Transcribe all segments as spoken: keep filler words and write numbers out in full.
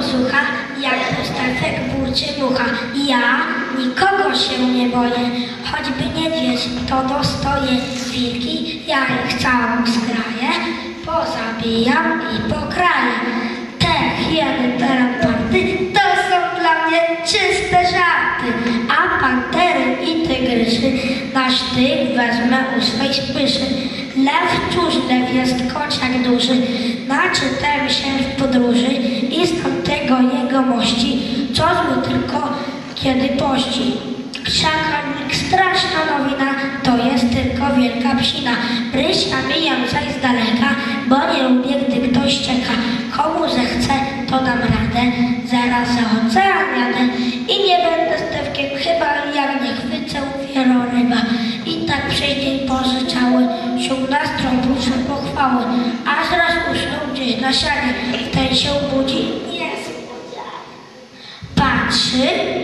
posucha, jak pusteczek burczy mucha. Ja nikogo się nie boję, choćby niedźwiedź to dostoję. Wilki, ja ich całą zgraję, pozabijam i pokraję. Te hieny, te lamparty, to są dla mnie czyste żarty. A pantery i tygrysy na sztyk wezmę u swej spyszy. Lew, cóż lew jest kociak duży, naczytałem się w podróży i z tamtego jegomości, co zły tylko kiedy pości. Krzakalnik, straszna nowina, to jest tylko wielka psina. Prysia mijam zaś z daleka, bo nie lubię, gdy ktoś czeka. Komu zechce, to dam radę, zaraz za ocean jadę i nie będę stewkiem, chyba jak nie chwycę wieloryba. I tak przez dzień pożyczały, siód na stron proszę pochwały, aż raz usnął gdzieś na sianie, ten się budzi, niespodzianie. Patrzy,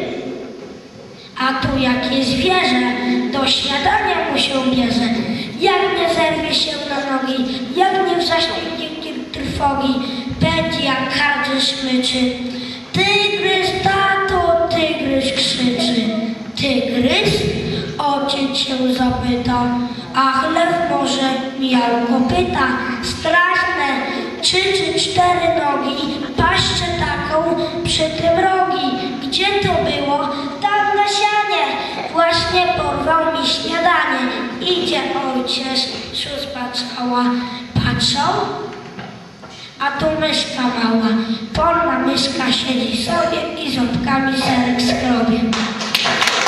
a tu jakie zwierzę, do śniadania mu się bierze. Jak nie zerwie się na nogi, jak nie wzaśnie trwogi, pędzi jak każdy smyczy. Tygrys, tato, tygrys krzyczy. Tygrys? Ojciec się zapyta, ach, lew może miał kopyta. Straszne, trzy czy cztery nogi, paszczę taką przy tym rogi. Gdzie to było? Tam na sianie. Właśnie porwał mi śniadanie. Idzie ojciec, suspaczała. Patrzą, a tu myszka mała. Polna myszka siedzi sobie i ząbkami serek skrobie.